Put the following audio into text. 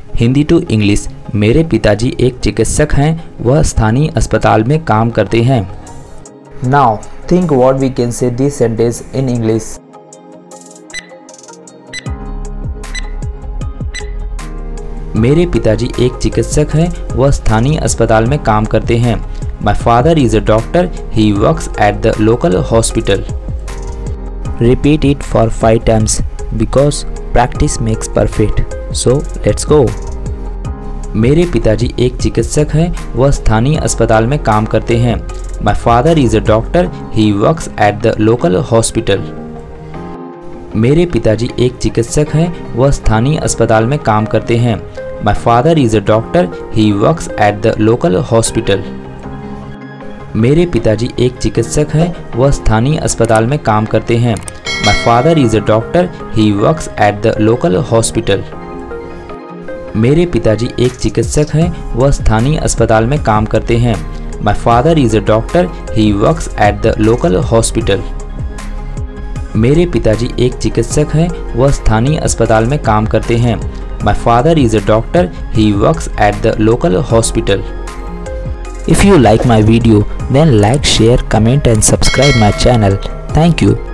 Hindi to English. मेरे पिताजी एक चिकित्सक हैं, वह स्थानीय अस्पताल में काम करते हैं। Now think what we can say this sentence in English. मेरे पिताजी एक चिकित्सक हैं, वह स्थानीय अस्पताल में काम करते हैं। My father is a doctor, he works at the local hospital. Repeat it for 5 times because practice makes perfect. So let's go. मेरे पिताजी एक चिकित्सक हैं, वह स्थानीय अस्पताल में काम करते हैं। My father is a doctor, he works at the local hospital. मेरे पिताजी एक चिकित्सक हैं, वह स्थानीय अस्पताल में काम करते हैं। My father is a doctor, he works at the local hospital. मेरे पिताजी एक चिकित्सक हैं, वह स्थानीय अस्पताल में काम करते हैं। My father is a doctor, he works at the local hospital. मेरे पिताजी एक चिकित्सक हैं, वह स्थानीय अस्पताल में काम करते हैं। My father is a doctor, he works at the local hospital. मेरे पिताजी एक चिकित्सक हैं, वह स्थानीय अस्पताल में काम करते हैं। My father is a doctor, he works at the local hospital. If you like my video, then like, share, comment and subscribe my channel. Thank you.